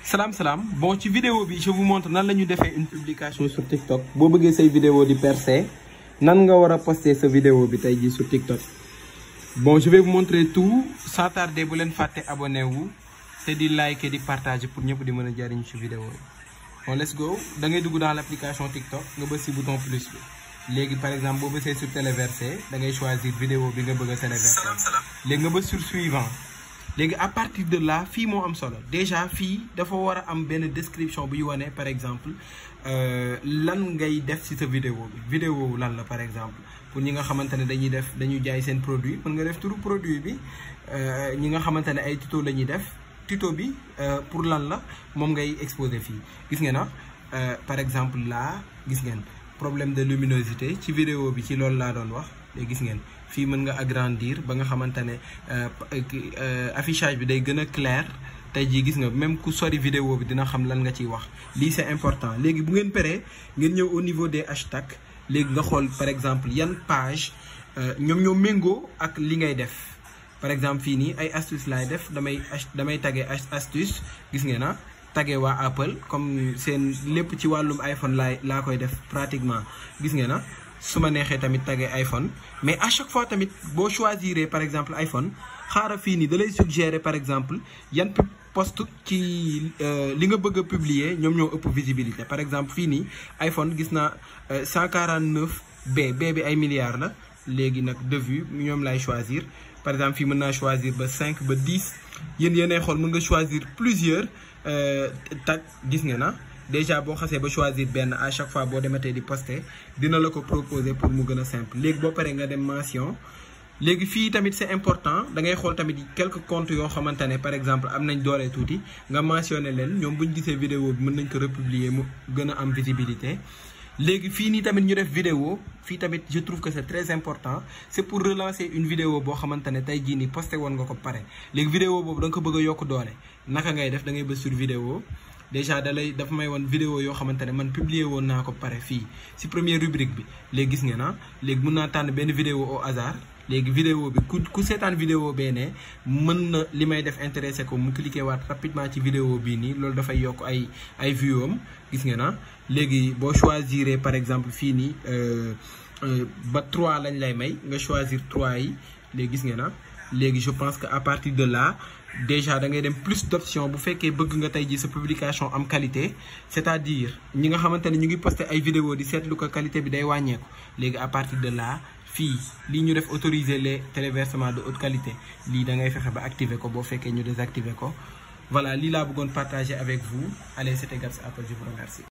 Salam. Bon, ci vidéo bi je vous montre nan lañu défé une publication sur TikTok. Bo bëggé say vidéo di percer, nan nga wara poster sa vidéo bi tay ji sur TikTok. Bon, je vais vous montrer tout sans tarder. Bu len faté abonné wu té di liker di partager pour ñëpp di mëna jariñ ci vidéo yi. Bon, let's go. Da ngay dugg dans l'application TikTok, nga bëss ci bouton plus bi. Légui par exemple bo bëssé sur téléverser, da ngay choisir vidéo bi nga bëgg téléverser. Légui nga bëss sur suivant. Légui à partir de là fi mo am solo déjà fi dafa wara am ben description bu wane par exemple lan ngay def ci sa vidéo bi vidéo lan la par exemple pour ñi nga xamantene dañuy jaay sen produit mën nga def turu produit bi ñi nga xamantene ay tuto lañuy def tuto bi pour lan la mom ngay exposer fi gis ngeen par exemple là gis ngeen problème de luminosité ci vidéo bi ci lool la doon wax lé gis ngeen fi mën nga agrandir ba nga xamantene affichage bi day gëna clair tay ji gis nga même ku sori vidéo bi dina xam lan nga ci wax li c'est important légui bu ngeen péré ngeen ñëw au niveau des hashtags légui nga xol par exemple yan page ñom mengo ak li ngay def par exemple fini ay astuce lay def damay taguer astuce gis ngeen na taguer wa Apple comme sen lepp ci walum iPhone la koy def pratiquement gis ngeen na suma nexé tamit taguer iPhone mais à chaque fois tamit bo choisir par exemple iPhone xara fini da lay suggérer par exemple yan post ci li nga bëgg publier ñom ñoo ëpp visibilité par exemple fini iPhone gis na 149B bi ay milliards la légui nak de vue ñom lay choisir par exemple fi mëna choisir ba 5 ba 10 yéné xol mën nga choisir plusieurs tag gis nga na déjà bo xasse ba choisir ben à chaque fois bo dématé di poster dina la ko proposer pour mu gëna simple légui bo paré nga dem mention légui fi tamit c'est important da ngay xol tamit quelques comptes yo xamantane par exemple am nañ doolé touti nga mentionner len ñom buñu gisé vidéo bi mën nañ ko republier mu gëna am visibilité légui fi ni tamit ñu def vidéo fi tamit je trouve que c'est très important c'est pour relancer une vidéo bo xamantane tay ji ni poster won nga ko paré légui vidéo bobu da nga ko bëgg yok doolé naka ngay def da ngay bëss sur vidéo déjà dafa may won vidéo yo xamantene man publier won nako paré fi ci première rubrique bi légui gis ngeen na légui mën na tan ben vidéo au hasard légui vidéo bi ku sétane vidéo béné mën na limay def intéressé ko mu cliquer waat rapidement ci vidéo bi ni lolou da fay yok ay view am gis ngeen na légui bo choisir par exemple fi ni ba 3 lañ lay may nga choisir 3 yi légui gis ngeen na légui je pense que à partir de là déjà da ngay dem plus d'options bu féké bëgg nga tay ji sa publication am qualité c'est-à-dire ñi nga xamantene ñu ngi poster ay vidéo di sétlu ko qualité bi day wañéko légui à partir de là fi li ñu def autoriser les téléversements de haute qualité li da ngay fexé ba activer ko bo féké ñu désactiver ko voilà li la bëggone partager avec vous allez c'était Gabs Apple je vous remercie